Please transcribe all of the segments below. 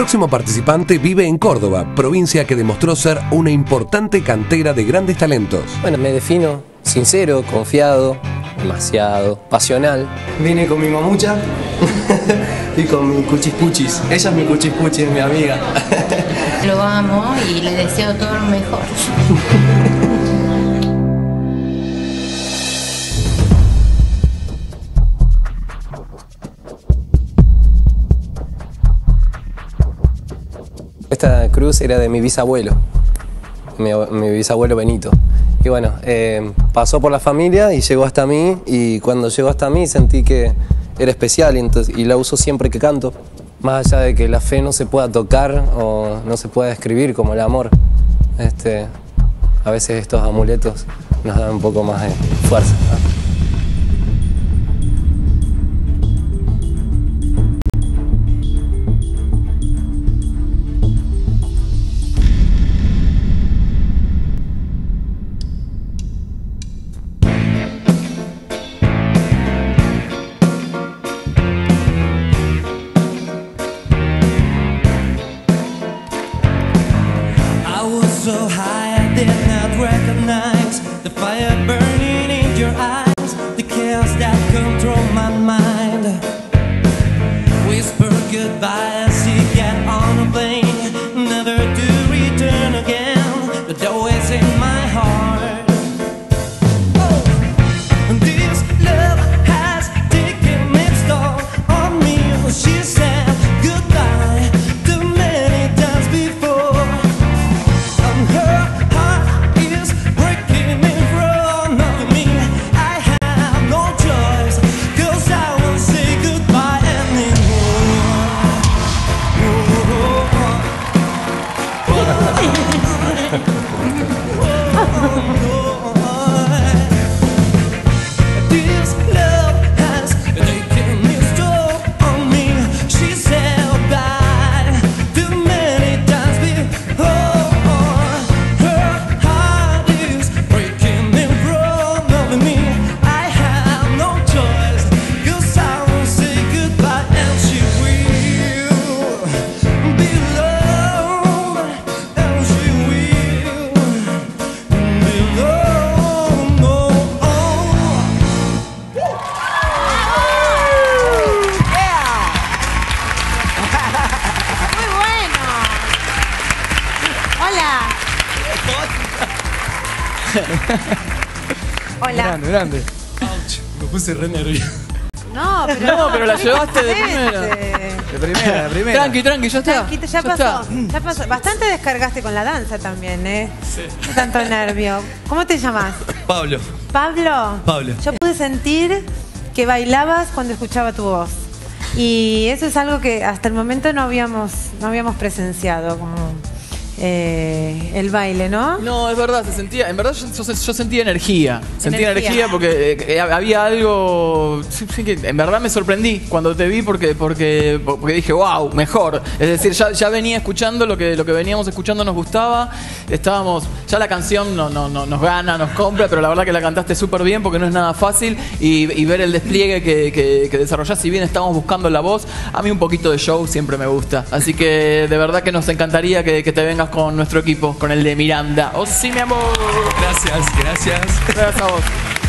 próximo participante vive en Córdoba, provincia que demostró ser una importante cantera de grandes talentos. Bueno, me defino sincero, confiado, demasiado, pasional. Vine con mi mamucha y con mi cuchispuchis. Ella es mi cuchispuchis, es mi amiga. Lo amo y le deseo todo lo mejor. Esta cruz era de mi bisabuelo, mi bisabuelo Benito. Y bueno, pasó por la familia y llegó hasta mí, y cuando llegó hasta mí sentí que era especial, y la uso siempre que canto. Más allá de que la fe no se pueda tocar o no se pueda describir como el amor, a veces estos amuletos nos dan un poco más de fuerza, ¿no? So high I did not recognize the fire burning in your eyes, the chaos that controlled my mind. Whisper goodbye as you get on a plane, never to return again, but always in my heart. Oh, this love has taken its toll on me. She said goodbye too many times before. Hola. Grande. Ouch, me puse re nervioso. No, pero la llevaste de primera. De primera. Tranqui, ya está. Tranquilo, ya pasó. Bastante descargaste con la danza también, ¿eh? Sí. No tanto nervio. ¿Cómo te llamas? Pablo. ¿Pablo? Yo pude sentir que bailabas cuando escuchaba tu voz. Y eso es algo que hasta el momento no habíamos presenciado, como el baile, ¿no? No, es verdad, se sentía, en verdad yo sentía energía. Sentía energía porque había algo, sí, que en verdad me sorprendí cuando te vi porque dije, wow, mejor. Es decir, ya venía escuchando lo que veníamos escuchando, nos gustaba. Estábamos, ya la canción nos gana, nos compra, pero la verdad que la cantaste súper bien porque no es nada fácil. Y ver el despliegue que desarrollás, si bien estamos buscando la voz, a mí un poquito de show siempre me gusta. Así que de verdad que nos encantaría que te vengas con nuestro equipo, con el de Miranda. ¡Oh, sí, mi amor! Gracias. Gracias a vos.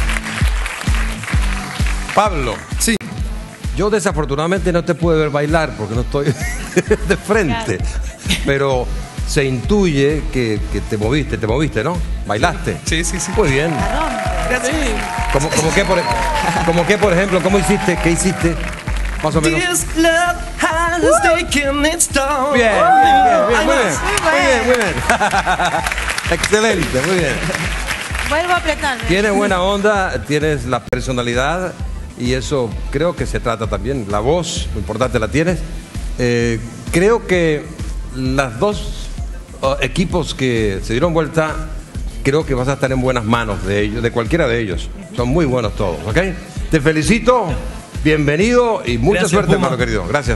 Pablo. Sí. Yo desafortunadamente no te pude ver bailar porque no estoy de frente. Pero se intuye que te moviste, ¿no? ¿Bailaste? Sí. Muy bien. Gracias. ¿Cómo qué, por ejemplo? ¿Cómo hiciste? ¿Qué hiciste? Más o menos. This love has taken its toll. Bien. Muy bien. Excelente, muy bien. Vuelvo a apretarme. Tienes buena onda, tienes la personalidad y eso creo que se trata también. La voz, lo importante la tienes. Creo que las dos equipos que se dieron vuelta, creo que vas a estar en buenas manos de ellos, de cualquiera de ellos. Son muy buenos todos, ¿ok? Te felicito. Bienvenido y mucha suerte, hermano querido. Gracias.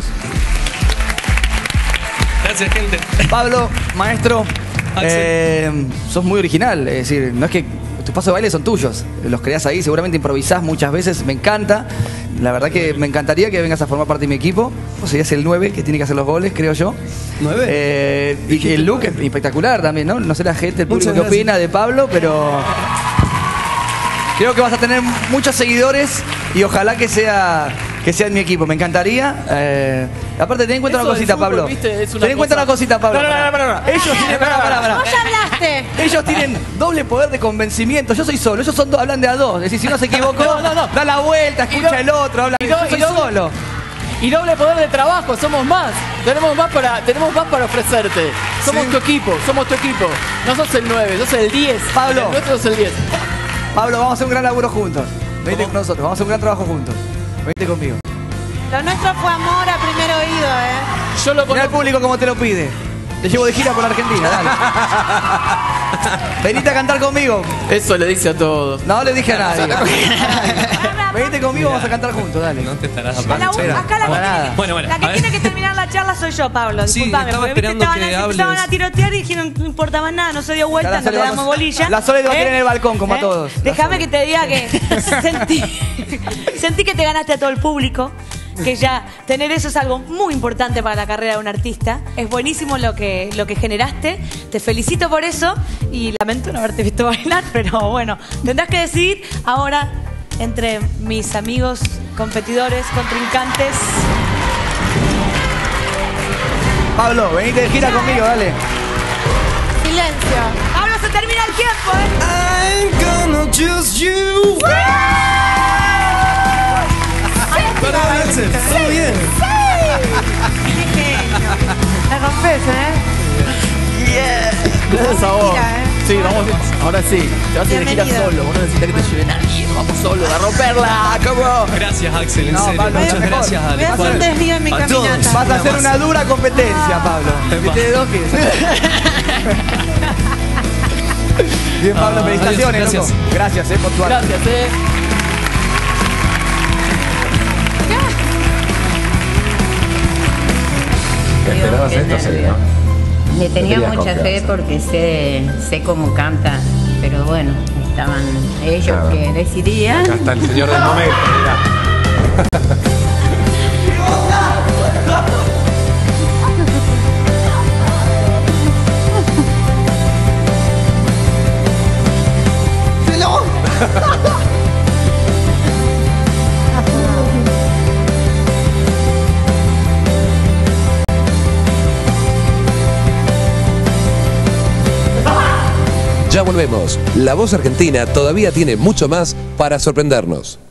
Gracias, gente. Pablo, maestro, sos muy original. Es decir, no es que tus pasos de baile son tuyos. Los creás ahí, seguramente improvisás muchas veces. Me encanta. La verdad que me encantaría que vengas a formar parte de mi equipo. Vos serías el 9 que tiene que hacer los goles, creo yo. ¿9? Y el look es espectacular también, ¿no? No sé la gente, el público Muchas qué opina de Pablo, pero creo que vas a tener muchos seguidores y ojalá que sea en mi equipo. Me encantaría. Aparte, ten en cuenta Eso una del cosita, fútbol, Pablo. ¿viste? Es una Ten en cuenta cosa- una cosita, Pablo. No. Ellos tienen... Pará. Vos ya hablaste. Ellos tienen doble poder de convencimiento. Yo soy solo. Ellos son dos, hablan de a dos. Es decir, si uno se equivocó, No. da la vuelta, escucha el otro, habla. Yo soy solo. Y doble poder de trabajo, somos más. Tenemos más para ofrecerte. Somos tu equipo. No sos el 9, sos el 10. Pablo. El nuestro sos el 10. Pablo, vamos a hacer un gran laburo juntos. Venite con nosotros, vamos a hacer un gran trabajo juntos. Venite conmigo. Lo nuestro fue amor a primer oído, Yo lo Mira el conozco. público como te lo pide. Te llevo de gira por Argentina, dale. Venite a cantar conmigo. Eso le dice a todos. No le dije a nadie. Venite conmigo, vamos a cantar juntos, dale. No te estarás Acá la Para nada. Bueno, La que a ver. tiene que terminar la charla soy yo, Pablo. Sí, Disculpame, estaba porque viste, esperando que empezaban a hables. tirotear y dijeron no importaba nada, no se dio vuelta, La no le Sole damos va- bolilla. la Sole va a tener en el balcón, como a todos. La Déjame Sole. que te diga que sentí que te ganaste a todo el público. Que ya tener eso es algo muy importante para la carrera de un artista. Es buenísimo lo que generaste. Te felicito por eso y lamento no haberte visto bailar, pero bueno, tendrás que decidir ahora entre mis amigos, competidores, contrincantes. Pablo, venite de gira conmigo, dale. Silencio. Pablo, se termina el tiempo, I'm gonna choose you. Perdón, Axel, todo bien. La rompes, Gracias a vos. Mentira, Sí, vamos. Ahora sí. Te vas a ir de gira Bienvenido. solo. Vos no necesitas que te lleve nadie. Vamos solo a romperla. ¿Cómo? Gracias, Axel, en No, serio. Pablo, Muchas mejor. gracias, Voy a Ale. hacer un desvío en mi A todos. caminata. Vas a hacer una dura competencia, Pablo. ¿Viste de dos que? Bien, Pablo, felicitaciones, adiós, loco. Gracias, por tu arte. Gracias, Esperabas esto, sí, ¿no? Le tenía Tenías mucha fe confianza. porque sé cómo canta, pero bueno, estaban ellos Claro. que decidían. Acá está el señor del momento, mirá. Ya volvemos. La Voz Argentina todavía tiene mucho más para sorprendernos.